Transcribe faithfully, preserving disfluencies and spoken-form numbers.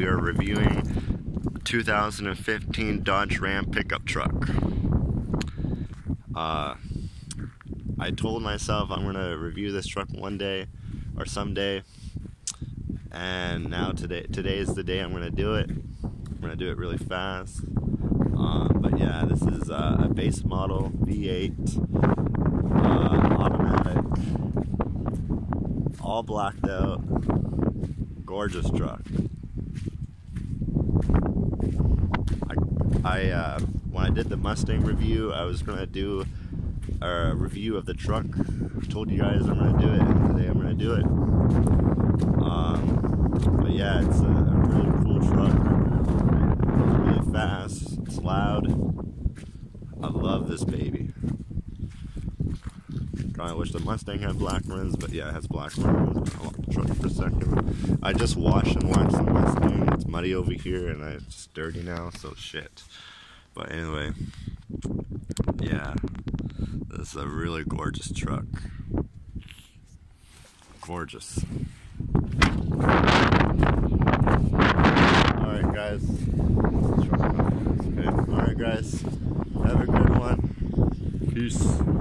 we are reviewing two thousand fifteen Dodge Ram pickup truck. Uh, I told myself I'm going to review this truck one day or someday, and now today today is the day I'm going to do it. I'm going to do it really fast. Uh, but yeah, this is uh, a base model V eight, uh, automatic, all blacked out, gorgeous truck. I, I uh, when I did the Mustang review, I was gonna do a review of the truck. I told you guys I'm gonna do it, and today I'm gonna do it. Um, but yeah, it's a, a really cool truck. It's really fast. It's loud. I love this baby. I wish the Mustang had black rims, but yeah, it has black rims. I'll lock the truck for a second. I just washed and waxed the Mustang. It's muddy over here, and it's dirty now, so shit. But anyway, yeah, this is a really gorgeous truck. Gorgeous. Alright, guys. Okay. Alright, guys. Have a good one. Peace.